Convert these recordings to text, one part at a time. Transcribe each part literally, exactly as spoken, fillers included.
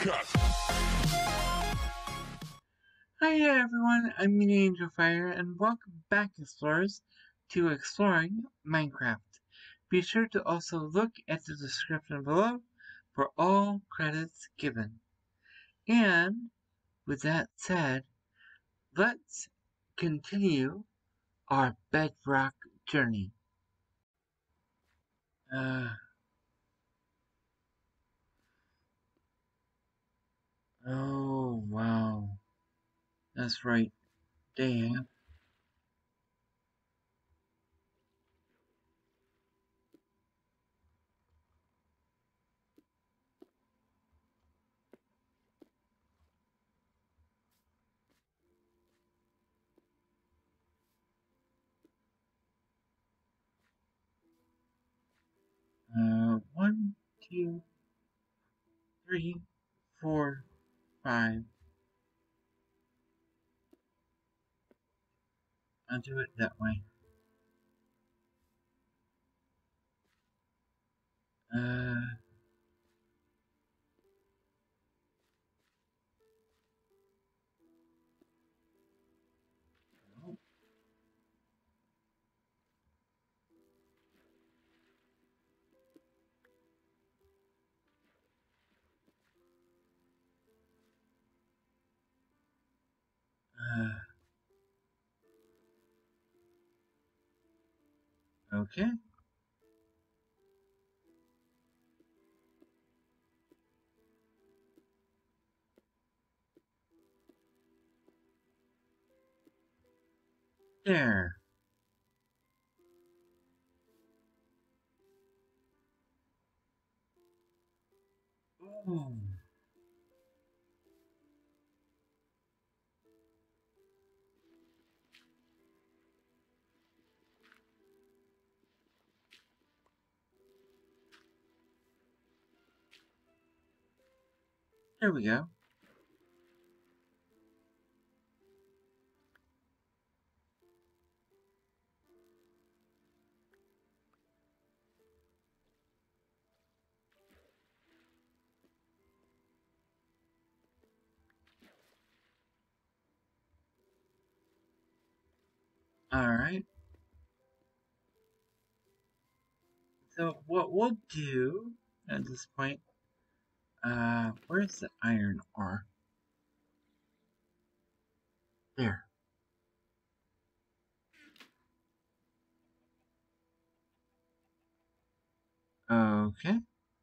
Hi everyone, I'm Mini Angel Fire, and welcome back, explorers, to Exploring Minecraft. Be sure to also look at the description below for all credits given. And with that said, let's continue our Bedrock Journey. Uh, oh wow, that's right, damn. Uh, one, two, three, four, five. I'll do it that way. Uh, oh, uh, okay. There. Oh, there we go. Alright. So what we'll do at this point, uh, where's the iron ore? There. Okay.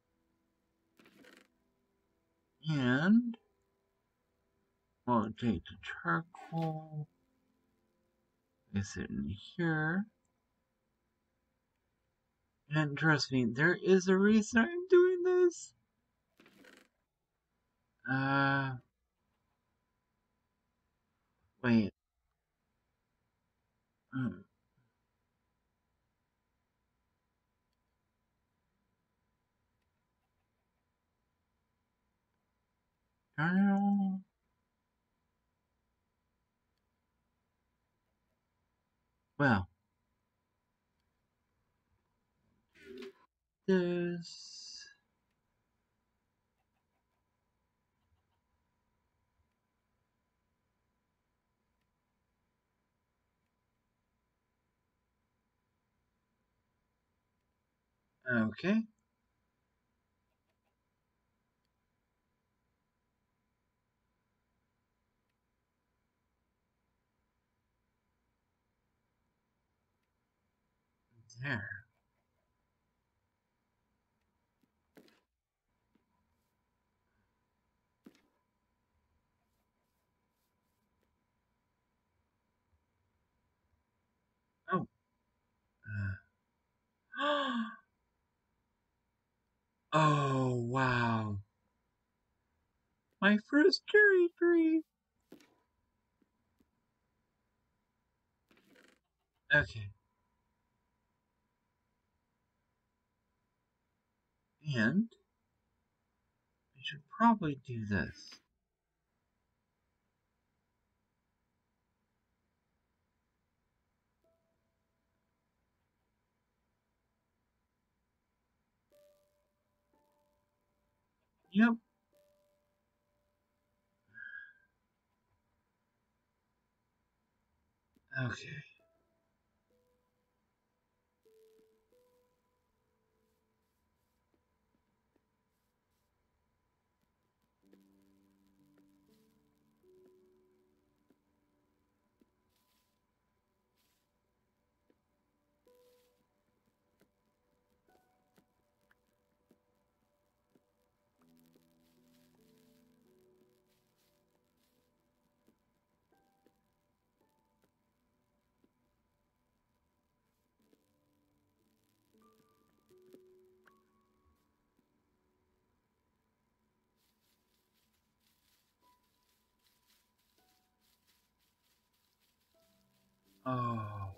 And we'll take the charcoal. Is it in here? And trust me, there is a reason I'm doing this. Uh, wait. Hmm. Journal. Well, this. Okay. There. Oh. Uh. Oh, wow. My first cherry tree. Okay. And I should probably do this. Yep. Okay. Oh.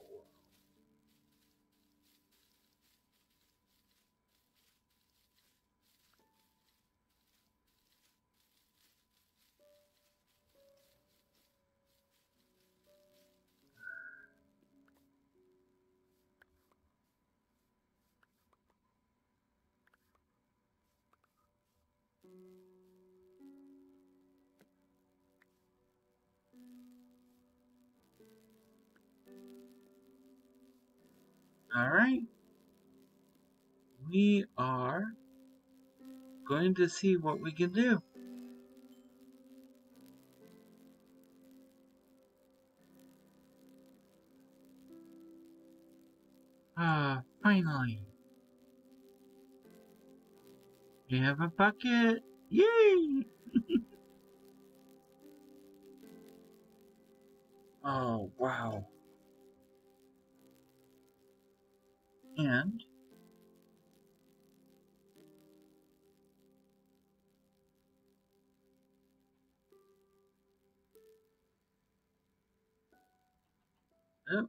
Alright. We are going to see what we can do. Ah, finally. We have a bucket. Yay! Oh, wow. And, oh,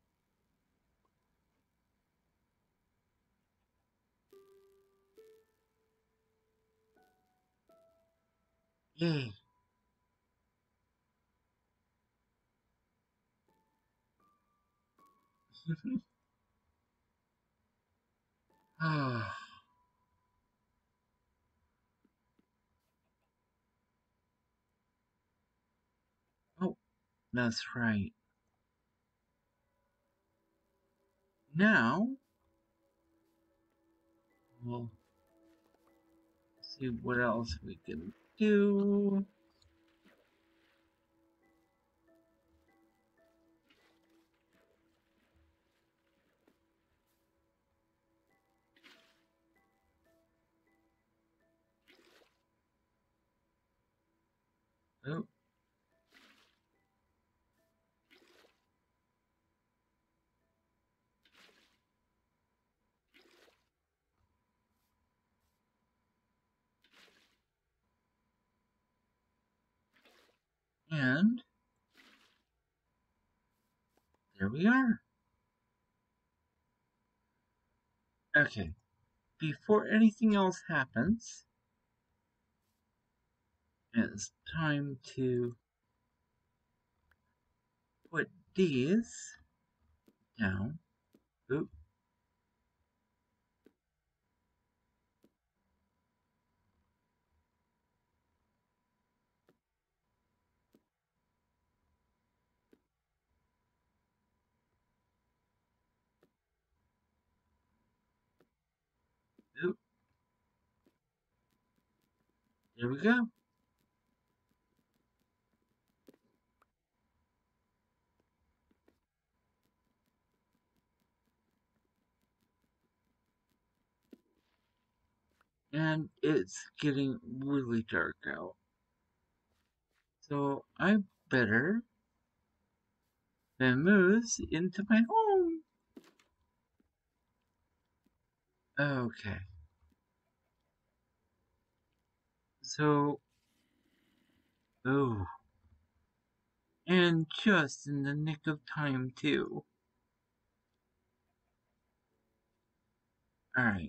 yay. Oh, oh, that's right. Now, we'll see what else we can do. Oh, and there we are. Okay, before anything else happens, it's time to put these down. Oop, oop, there we go. And it's getting really dark out. So I better then move into my home. Okay. So, oh, and just in the nick of time, too. Alright.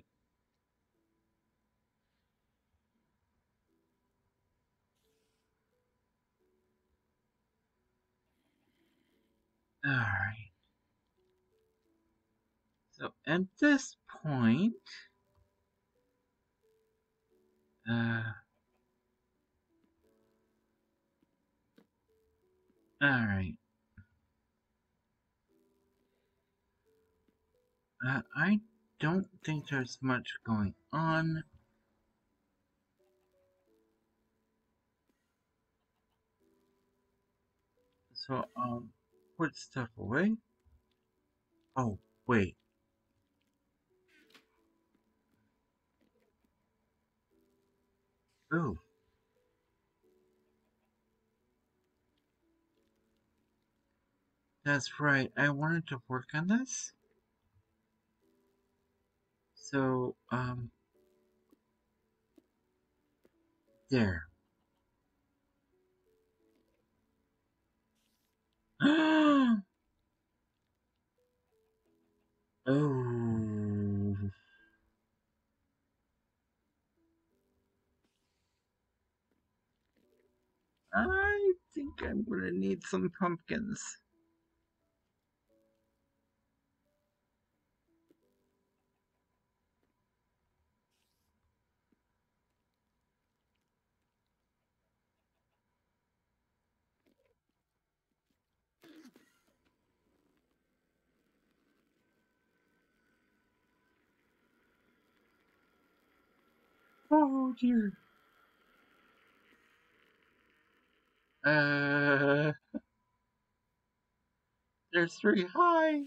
Alright. So, at this point, uh, alright. Uh, I don't think there's much going on. So, um, put stuff away. Oh, wait. Oh, that's right. I wanted to work on this. So, um, there. Oh, I think I'm gonna need some pumpkins. Oh dear. Uh, there's three. Hi.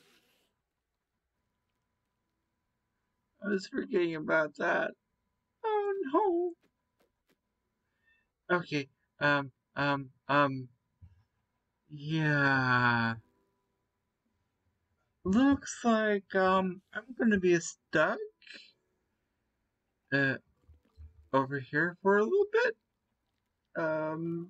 I was forgetting about that. Oh no. Okay. Um. Um. Um. Yeah. Looks like um I'm gonna be stuck uh over here for a little bit. Um.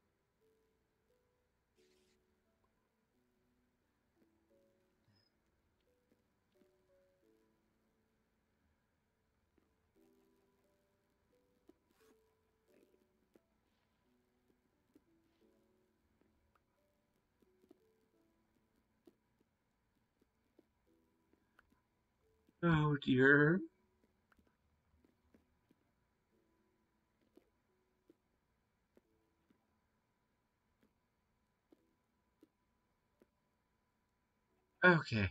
Oh dear. Okay.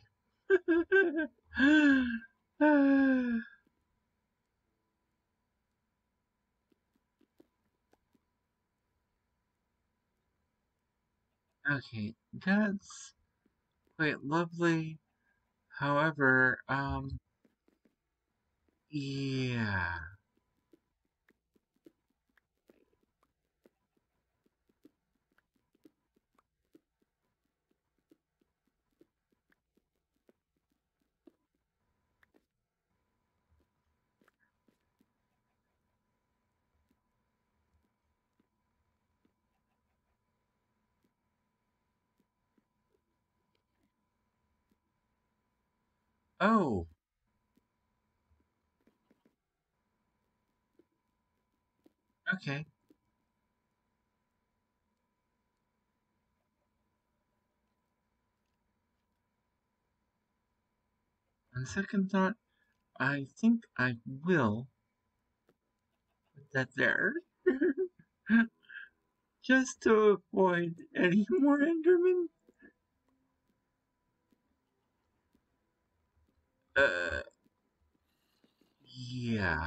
Okay, that's quite lovely. However, um, yeah. Oh, okay. On second thought, I think I will put that there. Just to avoid any more Enderman. Uh, yeah.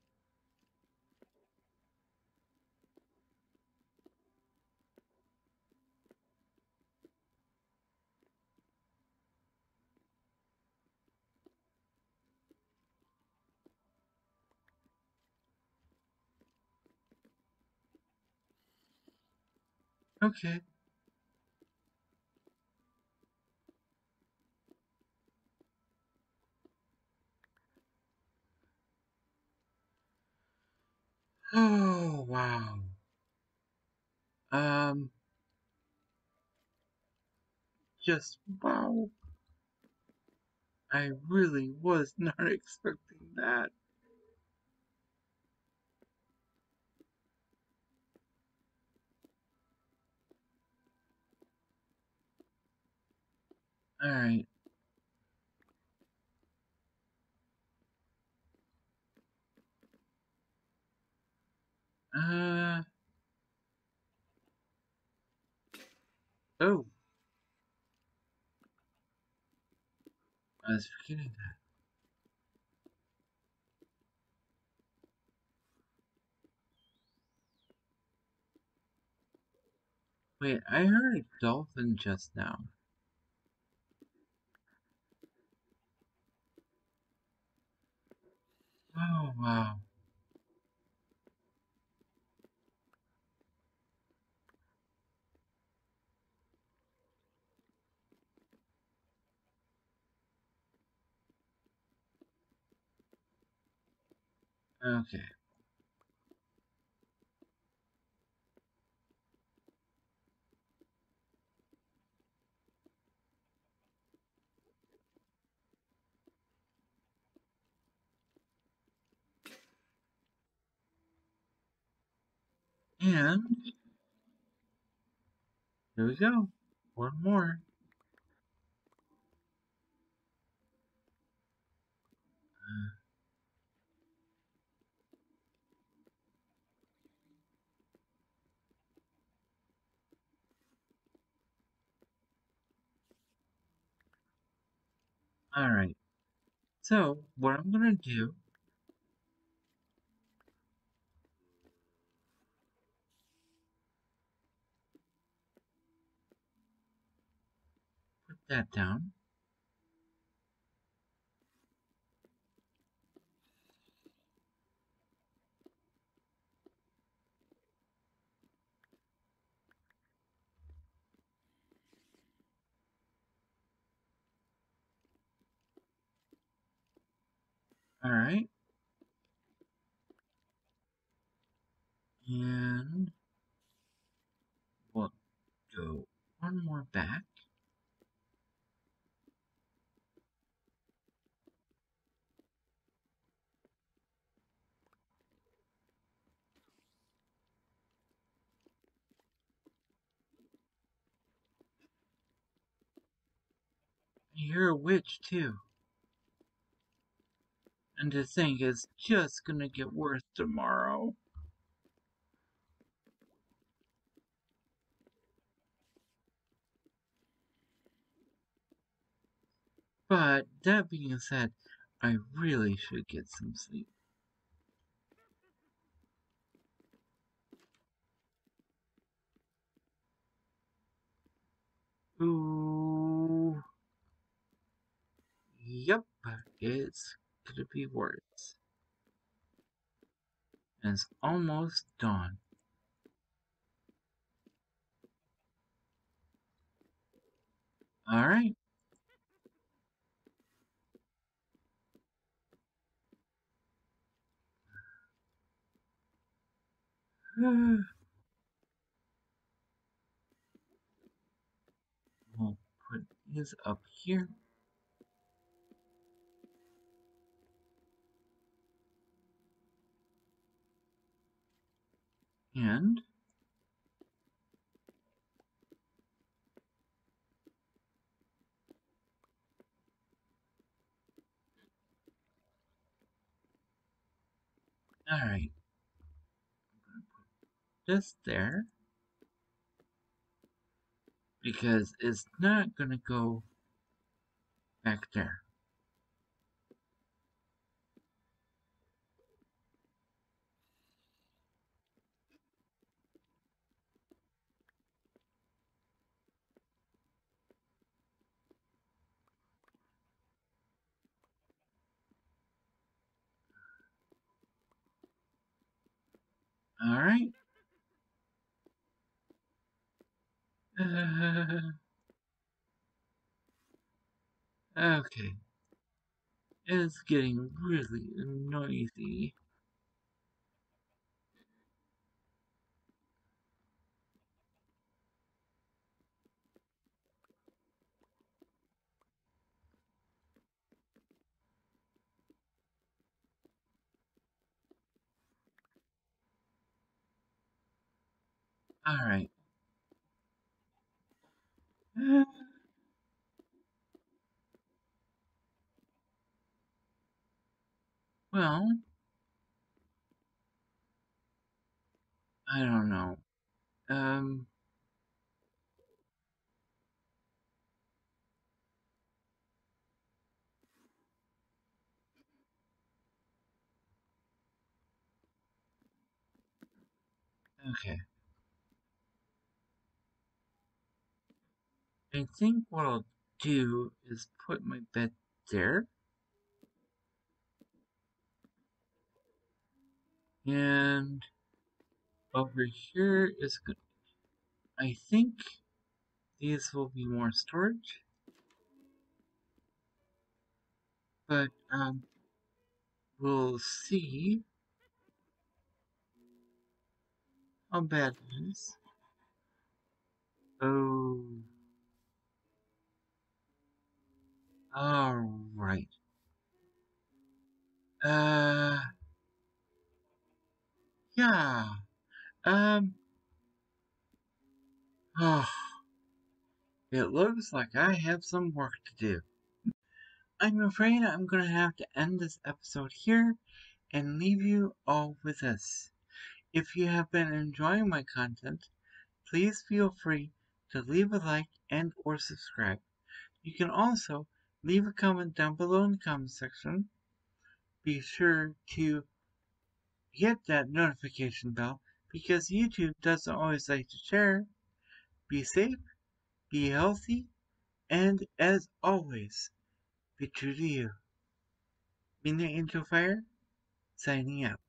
Okay. Oh, wow. Um, just wow. I really was not expecting that. Alright. Uh, oh. I was forgetting that. Wait, I heard a dolphin just now. Oh, wow. Okay. And here we go. One more. Uh, Alright. So, what I'm gonna do, put that down. Alright. And we'll go one more back. You're a witch too. And to think it's just gonna get worse tomorrow. But that being said, I really should get some sleep. Ooh. Yep, it's gonna be worse. And it's almost dawn. Alright. We'll put his up here. And alright, this there because it's not gonna go back there. Alright. Uh, okay. It's getting really noisy. Alright. Uh, well, I don't know. Um, Okay. I think what I'll do is put my bed there. And over here is good. I think these will be more storage. But um we'll see how bad it is. Oh, all right. Uh, yeah. Um, oh, it looks like I have some work to do. I'm afraid I'm gonna have to end this episode here and leave you all with this. If you have been enjoying my content, please feel free to leave a like and or subscribe. You can also leave a comment down below in the comment section. Be sure to hit that notification bell because YouTube doesn't always like to share. Be safe, be healthy, and as always, be true to you. Midnight Angel Fire, signing out.